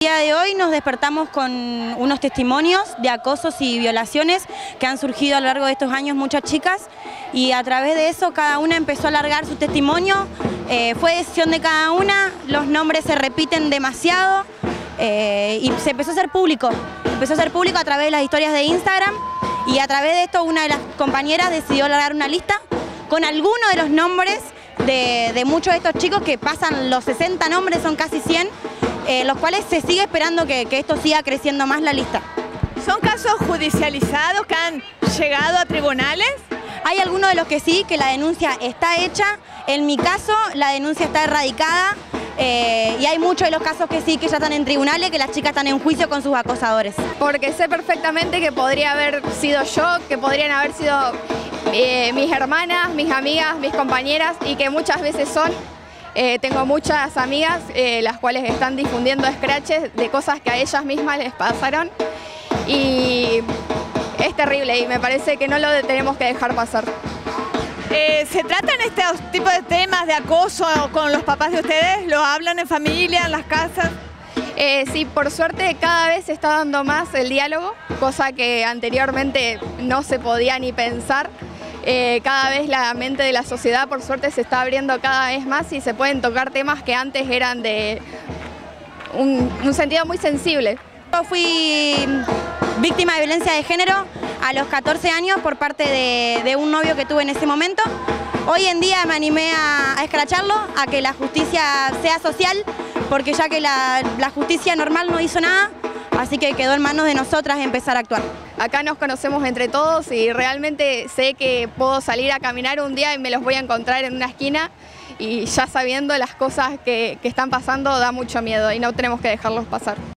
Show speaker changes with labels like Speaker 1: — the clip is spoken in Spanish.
Speaker 1: El día de hoy nos despertamos con unos testimonios de acosos y violaciones que han surgido a lo largo de estos años muchas chicas, y a través de eso cada una empezó a alargar su testimonio. Fue decisión de cada una, los nombres se repiten demasiado y se empezó a hacer público. A través de las historias de Instagram, y a través de esto una de las compañeras decidió largar una lista con algunos de los nombres de muchos de estos chicos, que pasan los 60 nombres, son casi 100, los cuales se sigue esperando que esto siga creciendo más la lista.
Speaker 2: ¿Son casos judicializados que han llegado a tribunales?
Speaker 1: Hay algunos de los que sí, que la denuncia está hecha. En mi caso, la denuncia está erradicada, y hay muchos de los casos que sí, que ya están en tribunales, que las chicas están en juicio con sus acosadores.
Speaker 3: Porque sé perfectamente que podría haber sido yo, que podrían haber sido mis hermanas, mis amigas, mis compañeras, y que muchas veces son. Tengo muchas amigas las cuales están difundiendo scratches de cosas que a ellas mismas les pasaron, y es terrible y me parece que no lo tenemos que dejar pasar.
Speaker 2: ¿Se tratan estos tipos de temas de acoso con los papás de ustedes? ¿Lo hablan en familia, en las casas?
Speaker 3: Sí, por suerte cada vez se está dando más el diálogo, cosa que anteriormente no se podía ni pensar. Cada vez la mente de la sociedad, por suerte, se está abriendo cada vez más y se pueden tocar temas que antes eran de un sentido muy sensible.
Speaker 1: Yo fui víctima de violencia de género a los 14 años por parte de un novio que tuve en ese momento. Hoy en día me animé a escracharlo, a que la justicia sea social, porque ya que la justicia normal no hizo nada, así que quedó en manos de nosotras empezar a actuar.
Speaker 3: Acá nos conocemos entre todos y realmente sé que puedo salir a caminar un día y me los voy a encontrar en una esquina, y ya sabiendo las cosas que están pasando da mucho miedo y no tenemos que dejarlos pasar.